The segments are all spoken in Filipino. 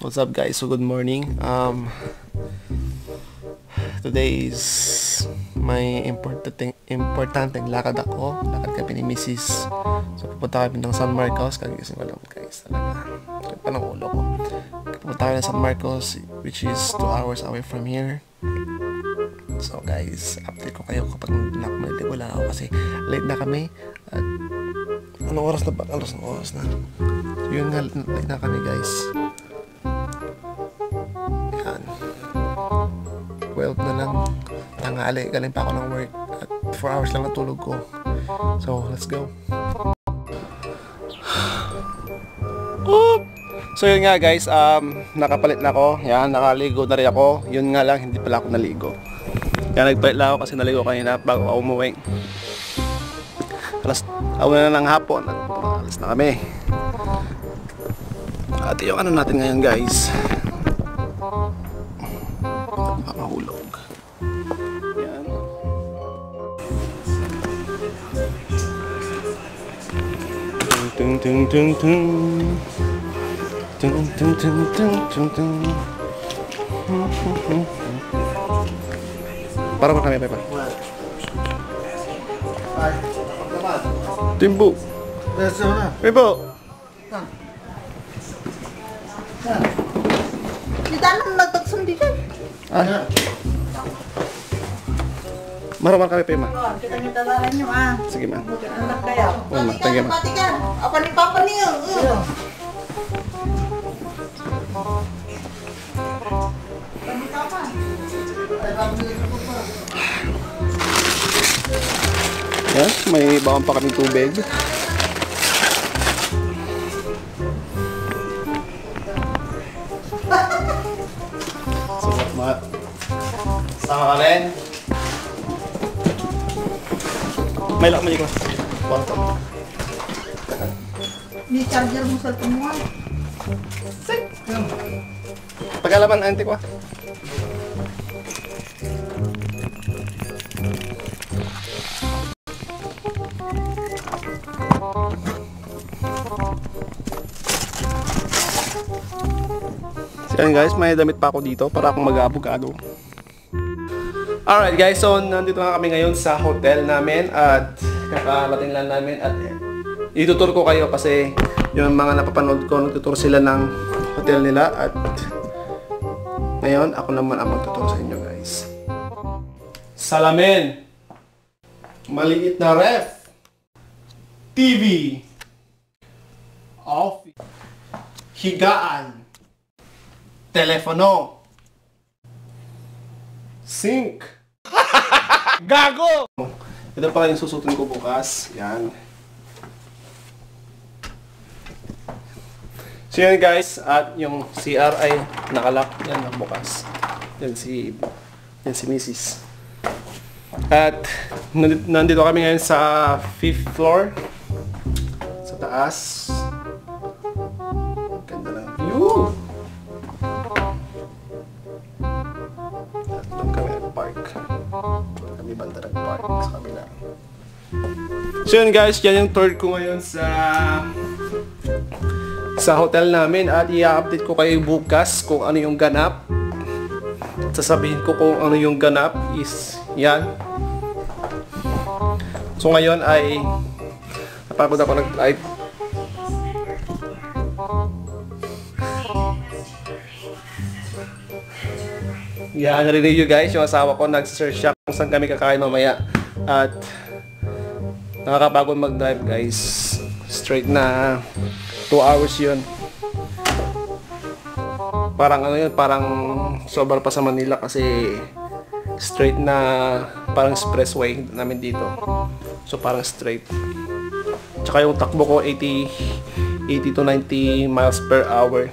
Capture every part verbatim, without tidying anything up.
What's up guys? So good morning. Um, today is may importante importanteng lakad ako. Lakad kami ni Missus So pupunta kami ng San Marcos. Kagising ko lang guys. Talaga. Kaya pa ng ulo ko. Pupunta kami ng San Marcos which is two hours away from here. So guys, update ko kayo kapag nakamali. Wala ako kasi late na kami. At anong oras na ba? Alas ng oras na. So yun nga, late na kami guys. Yan. twelve na lang. Tanghali. Galing pa ako ng work. At four hours lang natulog ko. So, let's go. Oop! So yun nga guys, um, nakapalit na ako. Yan, nakaligo na rin ako. Yun nga lang, hindi pala ako naligo. Kaya nagpalit lang ako kasi naligo kanina bago ako umuwi. Alas, awan na ng hapon. Alas na kami. At yung ano natin ngayon guys. Makahulog. Yan. Tung tung tung tung. Tung tung tung tung tung tung. Para mo kami, Pepa. Timbu. Pepo. Kita nang nagtagsundi ka. Ah. Marumar kami, Pema. Kita nyo talaran nyo, ah. Sige, ma. Anak kayo. Oo, ma. Thank you, ma. Pati ka. Apa ni Papa niyo? Yan, may bawang pa kaming tubig. So, mga sama ka rin. May lakman ko. Ni charger mo sa mo. Pagkalaman, auntie ko. So yan guys, may damit pa ako dito para akong mag-abogado. Alright guys, so nandito na kami ngayon sa hotel namin at kakalating lang namin at itutur ko kayo kasi yung mga napapanood ko, nagtutur sila ng hotel nila at ngayon ako naman ang magtutur sa inyo guys. Salamin, maliit na ref, T V, office, higaan, telepono, sink, gago! Ito pa yung susutin ko bukas. Yan. So yan guys, at yung C R ay nakalock. Yan, bukas. Yan si, yan si Missus At nandito kami ngayon sa fifth floor. Sa taas. Ganda ng view. At doon kami nag-park. Kami banda nag-park sa kabila. So yun guys, yan yung tour ko ngayon sa sa hotel namin at i-update ko kayo bukas kung ano yung ganap. Sasabihin ko kung ano yung ganap is yan. So ngayon ay napagod ako nag-live. Yan, narinig nyo guys, yung asawa ko nag-search siya kung saan kami kakain mamaya. At nakakapagod mag-drive guys. Straight na two hours yun. Parang ano yun, parang sobra pa sa Manila kasi straight na parang expressway namin dito. So parang straight. Tsaka yung takbo ko eighty to ninety miles per hour.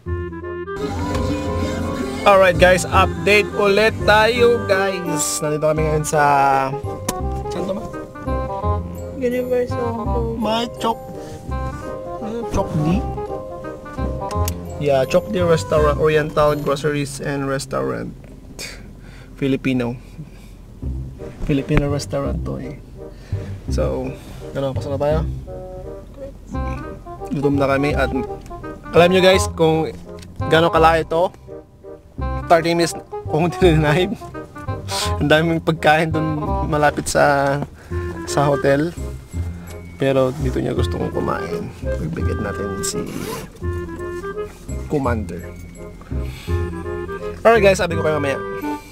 Alright guys, update ulit tayo guys. Nandito kami ngayon sa saan to ba? Universal. My Chok Chok D? Yeah, Chok D Restaurant, Oriental Groceries and Restaurant. Filipino. Filipino restaurant to eh. So, gano'n, pasok na tayo. Gutom na kami at alam nyo guys, kung Gano'ng kalaki ito? thirty minutes kung tininahin. Ang daming pagkain dun malapit sa sa hotel. Pero dito niya gusto kong kumain. Pagbigyan natin si Commander. Alright guys, sabi ko kayo mamaya.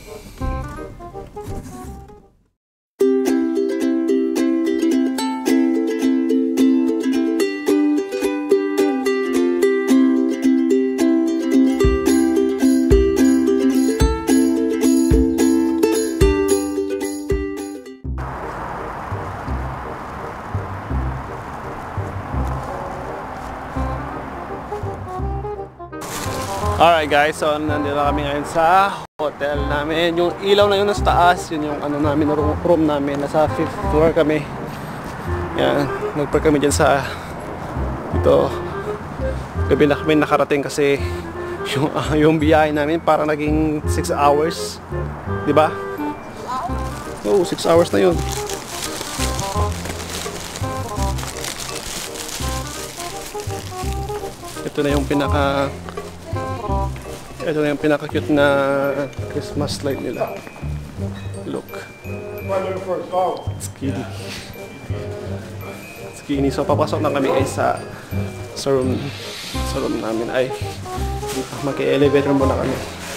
Alright guys, so nandito kami ngayon sa hotel namin. Yung ilaw na yun nasa taas, yun yung ano namin, room, room namin. Nasa fifth floor kami. Yan, nagpark kami dyan sa dito. Gabi na kami nakarating kasi yung, uh, yung biyahe namin para naging six hours. Diba? Oo, oh, six hours na yun. Ito na yung pinaka Ito na yung pinaka-cute na Christmas light nila. Look. Skinny. Skinny. So, papasok na kami ay sa sa room, sa room namin. Ay, mag-elevator muna kami.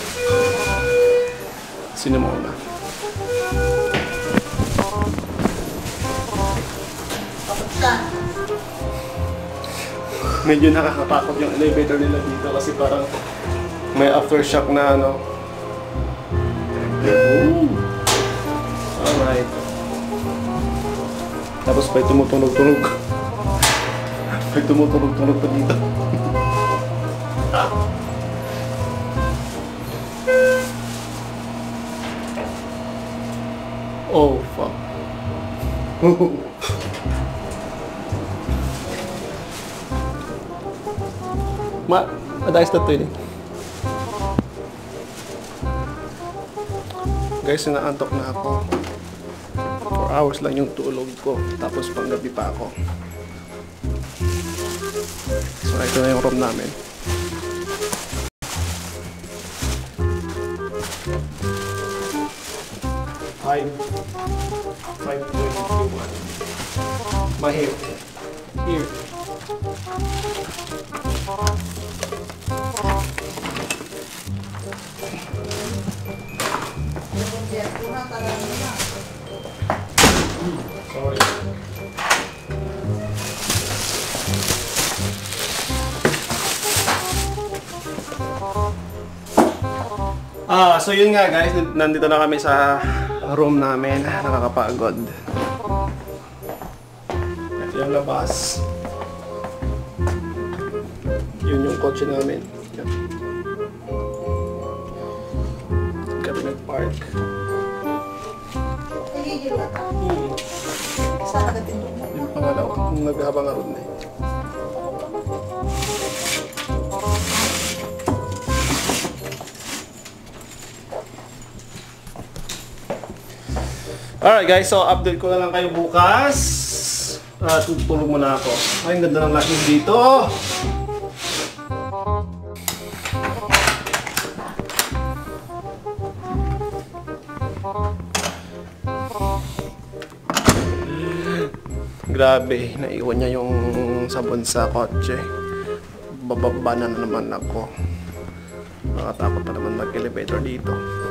Sino muna? Medyo nakakatakot yung elevator nila dito kasi parang may aftershock na ano. Ooh. Alright. Tapos may tumutunog-tunog. May tumutunog-tunog pa dito. Oh, fuck. Ma, adayos na to yun. Guys, inaantok na ako. four hours lang yung tulog ko. Tapos panggabi pa ako. So, ito na yung room namin. five. five twenty-one. My hair. Here. Sorry. Ah, so yun nga guys, nandito na kami sa room namin. Nakakapagod. Ito yung labas. Yun yung kotse namin. Yan. Kami nag-park. Hmm. Yung pangalawa, naghabang nga rin na eh. Alright guys, so update ko na lang kayo bukas. Uh, tutulog muna ako. Ay, ang ganda ng lighting dito. Grabe, naiwan niya yung sabon sa kotse. Bababa na naman ako. Nakatakot na naman mag-elevator dito.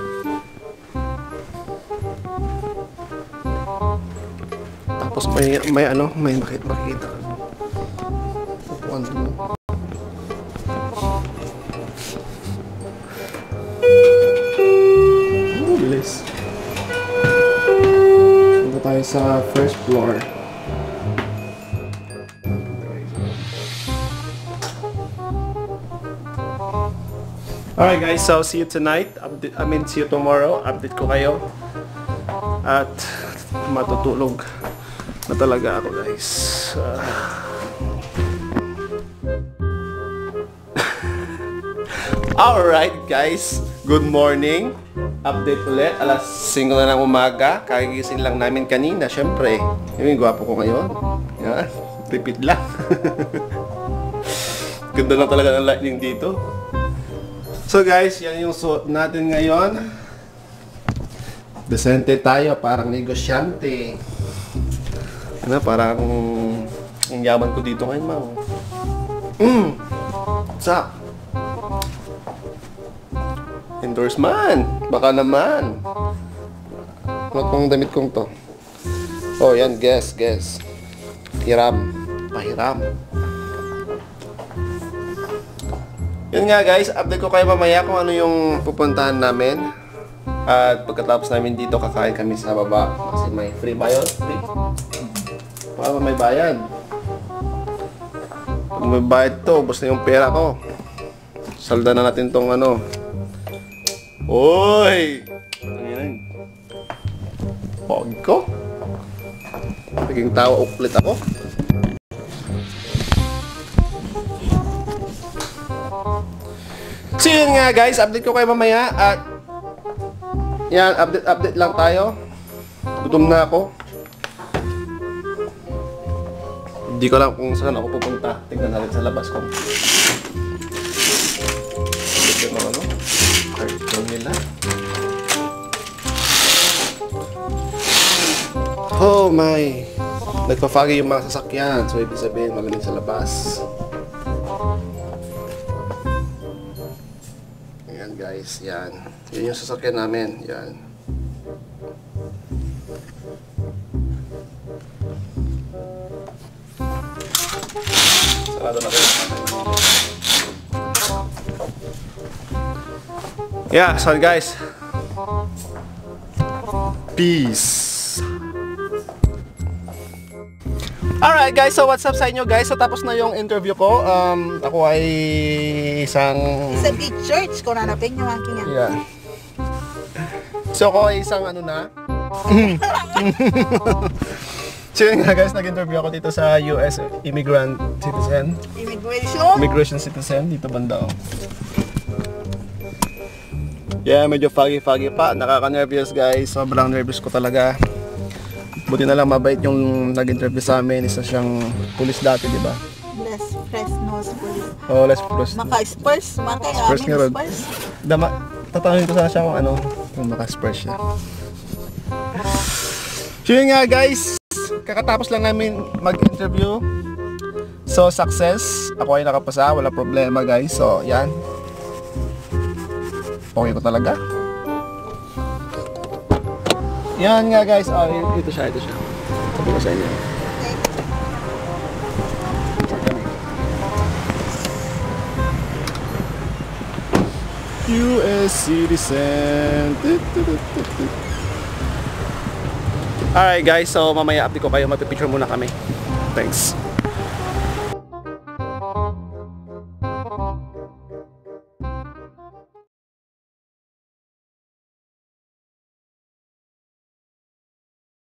Tapos may, may ano, may makita makita. Upuan mo. Oh, bilis. Punta tayo sa first floor. Alright guys, so see you tonight. Update, I mean see you tomorrow. Update ko kayo. At matutulog na talaga ako guys. Uh, Alright guys, good morning. Update ulit, alas singko na ng umaga. Kagigising lang namin kanina, syempre. Yung gwapo ko ngayon. Yan, repeat lang. Ganda lang talaga ng lightning dito. So guys, yan yung suot natin ngayon. Decente tayo, parang negosyante. Ano, parang ang yaman ko dito ngayon, ma'am. Mm. What's up? Endorsement. Baka naman. Ano tong damit kong to? Oh, yan, guess, guess. Hiram. Pahiram. Yun nga guys, update ko kayo mamaya kung ano yung pupuntahan namin. At pagkatapos namin dito, kakain kami sa baba. Kasi may free ba yun? Free? Baka may bayad. Pag may bayad to, ubos na yung pera ko. Salda na natin tong ano. Uy! Ano yan? Pog ko? Naging tawa uklit ako. So yun nga guys, update ko kayo mamaya at yan, update update lang tayo. Gutom na ako. Hindi ko alam kung saan ako pupunta. Tignan natin sa labas kung ito yung ano, carton nila. Oh my, nagpa-foggy yung mga sasakyan. So ibig sabihin malamig sa labas. Ayan guys, yan. Yan yung sasakyan namin, yan. Sarado na kayo. Yeah, so guys. Peace. Alright guys, so what's up sa inyo guys? So tapos na yung interview ko. Um, ako ay isang... Sa big church, kung nanapin yung aking yan. Yeah. So ako ay isang ano na. So yun nga guys, nag-interview ako dito sa U S immigrant citizen. Immigration? Immigration citizen, dito banda oh. Yeah, medyo foggy-foggy pa. Nakaka-nervous guys. Sobrang nervous ko talaga. Buti na lang mabait yung nag-interview sa amin. Isa siyang pulis dati, di ba? Les Fresnos Police. Oh, Les Fresnos. Maka-Spurs, maka Spurs nga ron. Spurs. Dama, tatanungin ko sana siya kung ano, kung maka-Spurs siya. So yun nga guys, kakatapos lang namin mag-interview. So success, ako ay nakapasa, wala problema guys. So yan. Okay ko talaga. Yan nga guys, oh, ito siya, ito siya. Sabi ko sa inyo. U S citizen. Alright guys, so mamaya update ko kayo, magpipicture muna kami. Thanks.